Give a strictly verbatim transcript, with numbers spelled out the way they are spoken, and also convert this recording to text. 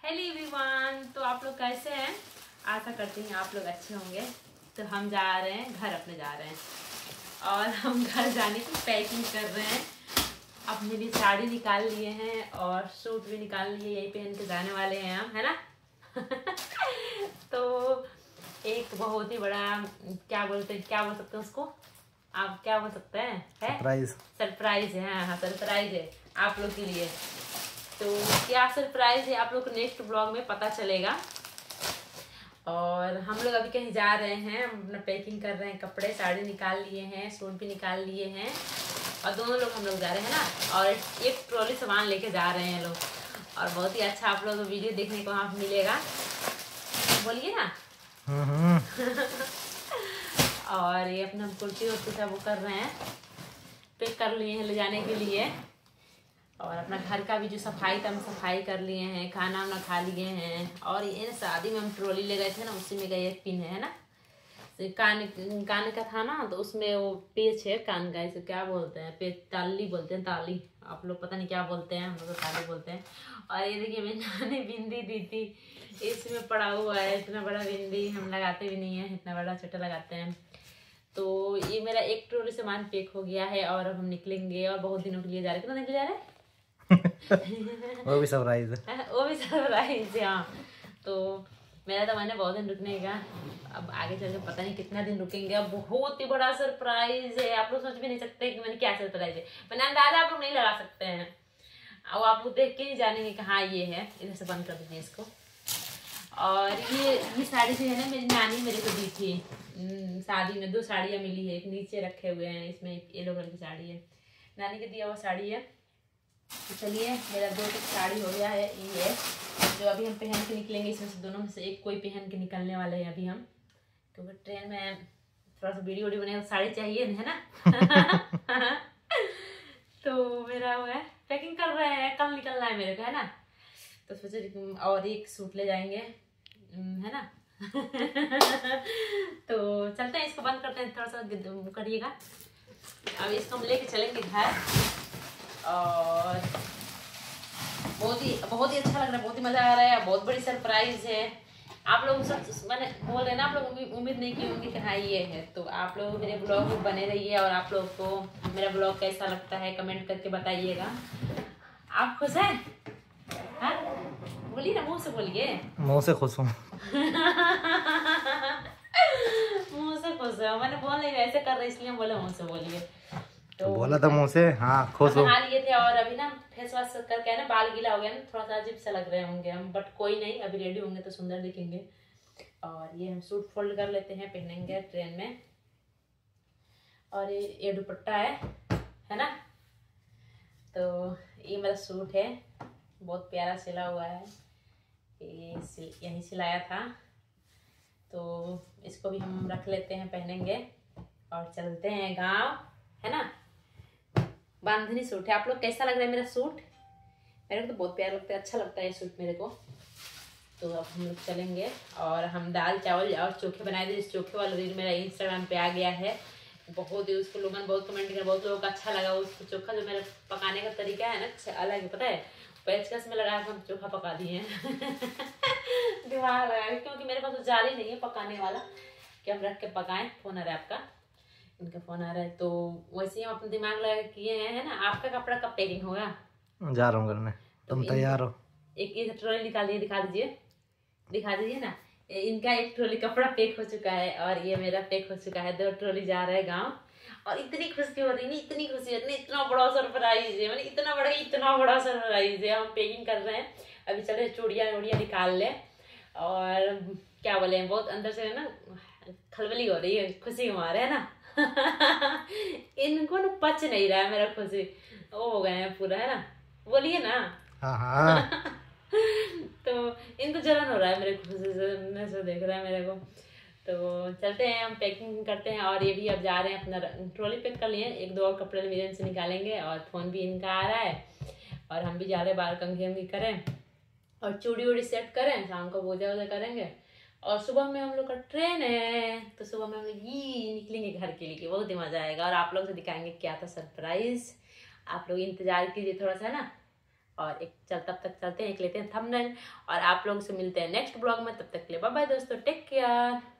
Hello everyone, तो आप लोग कैसे हैं? आशा करती हैं आप लोग अच्छे होंगे। तो हम जा रहे हैं घर, अपने जा रहे हैं और हम घर जाने की पैकिंग कर रहे हैं। अपने लिए साड़ी निकाल लिए हैं और सूट भी निकाल लिए, यही पहन के जाने वाले हैं हम, है ना। तो एक बहुत ही बड़ा क्या बोलते हैं क्या बोल सकते हैं उसको, आप क्या बोल सकते हैं? है सरप्राइज। सरप्राइज है, हाँ हाँ सरप्राइज है आप लोग के लिए। तो क्या सरप्राइज है आप लोग को नेक्स्ट ब्लॉग में पता चलेगा। और हम लोग अभी कहीं जा रहे हैं, हम अपना पैकिंग कर रहे हैं, कपड़े साड़ी निकाल लिए हैं, सूट भी निकाल लिए हैं और दोनों लोग हम लोग जा रहे हैं ना। और एक ट्रॉली सामान लेके जा रहे हैं लोग और बहुत ही अच्छा आप लोग को वीडियो देखने को वहाँ मिलेगा, बोलिए ना। और ये अपना कुर्ती उर्ती सब वो कर रहे हैं, पैक कर लिए हैं ले जाने के लिए। और अपना घर का भी जो सफाई था हम सफाई कर लिए हैं, खाना वाना खा लिए हैं। और ये शादी में हम ट्रॉली ले गए थे ना, उसी में का एक पिन है ना, कान कान का था ना, तो उसमें वो पेच है कान का, इसे क्या बोलते हैं, पेच ताली बोलते हैं, ताली आप लोग पता नहीं क्या बोलते हैं, हम लोग तो ताली बोलते हैं। और ये देखिए मैंने ने बिंदी दी थी, इसमें पड़ा हुआ है, इतना बड़ा बिंदी हम लगाते भी नहीं है, इतना बड़ा छोटा लगाते हैं। तो ये मेरा एक ट्रॉली सामान पैक हो गया है और अब हम निकलेंगे और बहुत दिनों के लिए जा रहे हैं। कितना दिन के लिए जा रहे हैं? वो भी सरप्राइज है, वो भी सरप्राइज है। हाँ, तो मेरा तो मैंने बहुत दिन रुकने का, अब आगे चल के पता नहीं कितना दिन रुकेंगे। अब बहुत ही बड़ा सरप्राइज है, आप लोग सोच भी नहीं सकते कि मैंने क्या सरप्राइज है। मैंने अंदाजा आप लोग नहीं लगा सकते हैं, अब आप लोग देख के नहीं जानेंगे कि हाँ ये है। इधर से बंद कर दीजिए इसको। और ये ये साड़ी जो है ना, मेरी नानी मेरे को दी थी शादी में, दो साड़ियाँ मिली है, एक नीचे रखे हुए हैं, इसमें एक येलो कलर की साड़ी है, नानी के दिया हुआ साड़ी है। तो चलिए मेरा दो टिक साड़ी हो गया है, ये है जो अभी हम पहन के निकलेंगे। इसमें से दोनों में से एक कोई पहन के निकलने वाले हैं अभी हम, क्योंकि ट्रेन में थोड़ा सा वीडियो वीडियो बने, साड़ी चाहिए है ना। तो मेरा वो है पैकिंग कर रहे हैं, कल निकलना है मेरे को, है ना। तो सोचे और एक सूट ले जाएंगे, है ना। तो चलते हैं, इसको बंद करते हैं, थोड़ा सा करिएगा। अब इसको हम लेके चलेंगे घर और बहुत ही बहुत ही अच्छा लग रहा है, बहुत ही मजा आ रहा है, बहुत बड़ी सरप्राइज है। आप लोग सब मैंने बोल रहे ना, आप लोग उम्मीद नहीं की होंगी कि हाँ ये है। तो आप लोग मेरे ब्लॉग में बने रहिए और आप लोग को मेरा ब्लॉग कैसा लगता है कमेंट करके बताइएगा। आप खुश हैं? हाँ बोलिए ना, मुंह से बोलिए। मुंह से खुश हूँ। मुंह से खुश है, मैंने बोल नहीं ऐसे कर रहे इसलिए बोले मुंह से बोलिए। तो बोला था मुंह से, हाँ खुश हो। नहा लिए थे और अभी ना फेस वॉश करके ना बाल गीला हो गया ना, थोड़ा सा अजीब सा लग रहे होंगे हम, बट कोई नहीं, अभी रेडी होंगे तो सुंदर दिखेंगे। और ये हम सूट फोल्ड कर लेते हैं, पहनेंगे ट्रेन में। और ये ये दुपट्टा है है ना। तो ये मेरा सूट है, बहुत प्यारा सिला हुआ है, ये सिल, यहीं सिलाया था। तो इसको भी हम रख लेते हैं, पहनेंगे और चलते हैं गाँव, है ना। बांधनी सूट है। आप लोग कैसा लग रहा है मेरा सूट? मेरे को तो बहुत प्यारा लगता है, अच्छा लगता है ये सूट मेरे को। तो अब हम लोग चलेंगे और हम दाल चावल और चोखे बनाए थे। इस चोखे वाला रील मेरा इंस्टाग्राम पे आ गया है, बहुत ही उसको लोगों ने बहुत कमेंट किया, बहुत लोगों को अच्छा लगा। उसको चोखा जो मेरा पकाने का तरीका है ना अलग है, पता है, पेचकस में लगा के हम चोखा पका दिए हैं। दिमाग लगा के, क्योंकि मेरे पास तो जाली नहीं है पकाने वाला कि हम रख के पकाएं। फोन आ रहा है आपका, इनका फोन आ रहा है। तो वैसे ही हम अपना दिमाग लगा किए हैं, है ना। आपका कपड़ा कब पैकिंग होगा? जा रहा हूँ करने, तुम तो तैयार हो? एक ये ट्रॉली निकाल दिए, दिखा दीजिए, दिखा दीजिए ना। इनका एक ट्रॉली कपड़ा पैक हो चुका है और ये मेरा पैक हो चुका है, दो ट्रॉली जा रहा है गाँव। और इतनी खुशी हो रही है, इतनी खुशी हो रही है, इतना बड़ा सरप्राइज है, मतलब इतना बड़ा इतना बड़ा सरप्राइज है। हम पैकिंग कर रहे हैं, अभी चले चूड़ियाँ वूड़ियाँ निकाल ले। और क्या बोले, बहुत अंदर से ना खलबली हो रही है, खुशी हमारे, है ना। इनको ना पच नहीं रहा है मेरा खुशी, वो हो गए हैं पूरा, है ना, बोलिए ना। हाँ हाँ। तो इनको जलन हो रहा है मेरे खुशी से, से देख रहा है मेरे को। तो चलते हैं, हम पैकिंग करते हैं। और ये भी अब जा रहे हैं, अपना ट्रॉली पैक कर लिए, एक दो और कपड़े मेरे से निकालेंगे और फोन भी इनका आ रहा है। और हम भी जा रहे हैं, बाल कंघी वंघी करें और चूड़ी वूड़ी सेट करें, शाम को पूजा वूजा करेंगे। और सुबह में हम लोग का ट्रेन है, तो सुबह में हम लोग ये निकलेंगे घर के लिए, बहुत ही मजा आएगा। और आप लोग से दिखाएंगे क्या था सरप्राइज, आप लोग इंतजार कीजिए थोड़ा सा, है ना। और एक चल तब तक चलते हैं, एक लेते हैं थंबनेल और आप लोगों से मिलते हैं नेक्स्ट ब्लॉग में। तब तक के लिए बाय बाय दोस्तों, टेक केयर।